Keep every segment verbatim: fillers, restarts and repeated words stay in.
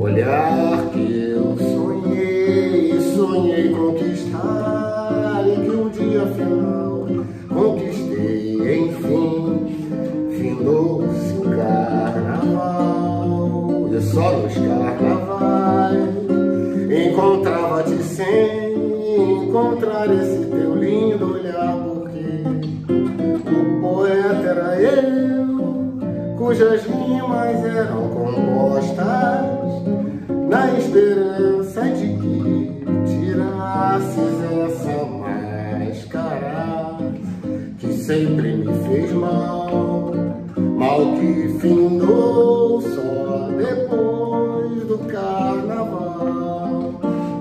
olhar que eu sonhei, sonhei conquistar, e que um dia final conquistei, enfim, findou-se o carnaval. E só nos carnavais encontrava-te sem encontrar esse teu lindo olhar, porque o poeta era eu, cujas rimas eram compostas na esperança de que tirasses essa máscara que sempre me fez mal, mal que findou só depois do carnaval.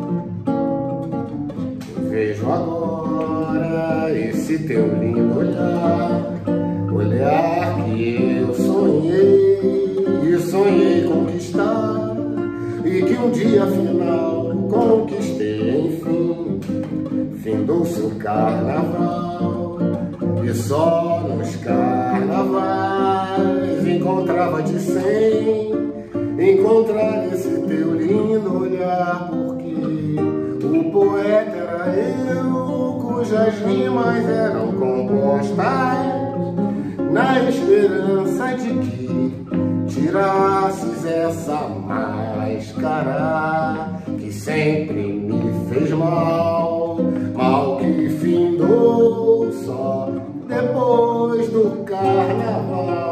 Vejo agora esse teu lindo olhar, olhar que eu sonhei e sonhei conquistar, e que um dia final conquistei, enfim, findou-se o carnaval. E só nos carnavais encontrava-te sem encontrar esse teu lindo olhar, porque o poeta era eu, cujas rimas eram compostas na esperança de que tirasses essa máscara que sempre me fez mal, mal que findou só depois do carnaval.